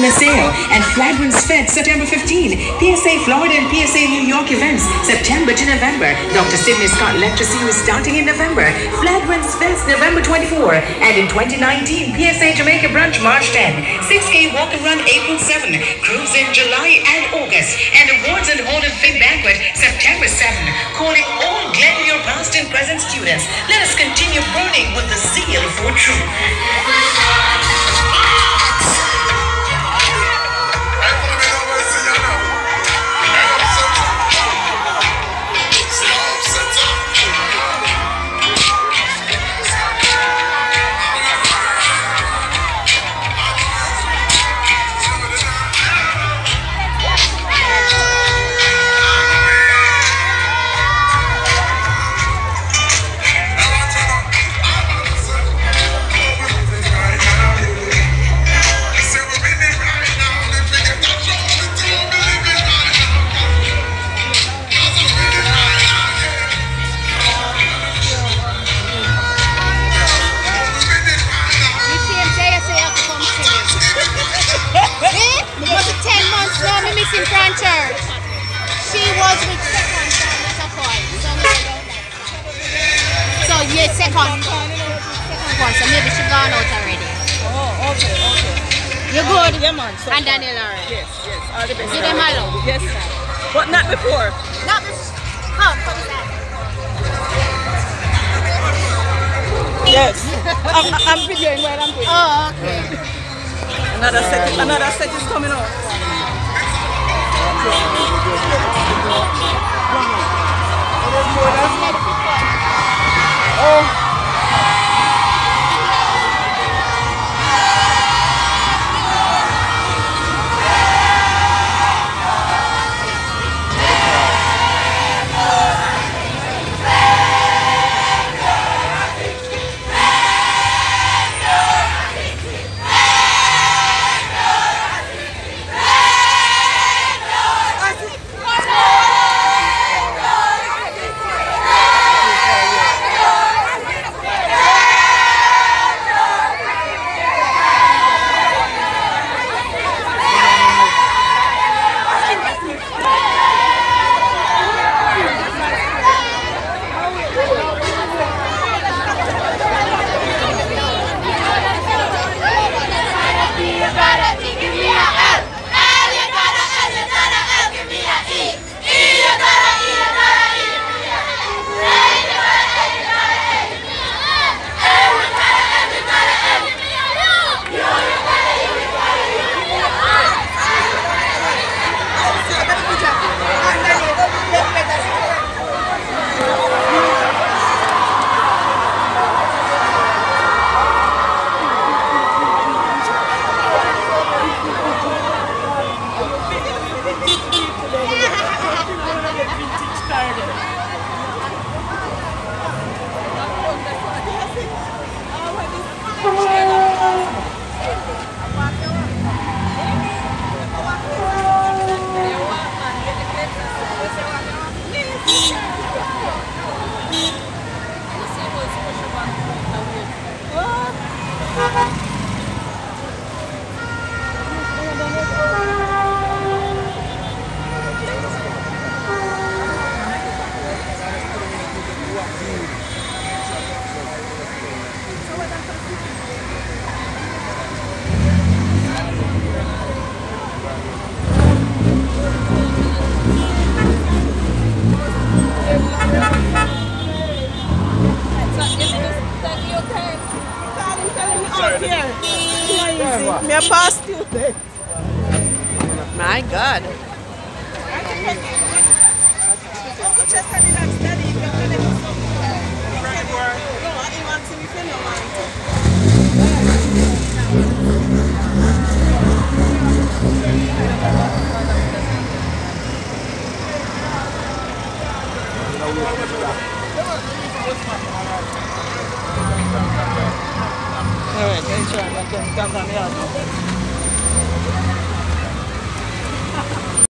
LaSalle and Flagrance Fed September 15. PSA Florida and PSA New York events September to November. Dr. Sidney Scott Lecture Series starting in November. Flagrance Fest November 24. And in 2019, PSA Jamaica Brunch March 10. 6K Walk and Run April 7. Cruise in July and August. And Awards and Hall of Fame Banquet September 7. Calling all Glenmuir past and present students. Let us continue burning with the zeal for truth. In Grand Church. She was with second son, so yeah, second one, so maybe she gone out already. Oh, okay. You good? Yeah, man. So and Daniel already? Yes, all the best. Give them a love. Yes, sir. But not before. Not before. Come that. Yes. I'm videoing while I'm doing. Oh, okay. Another set is coming up. Oh. Me a past student. My God. Alright, let's try.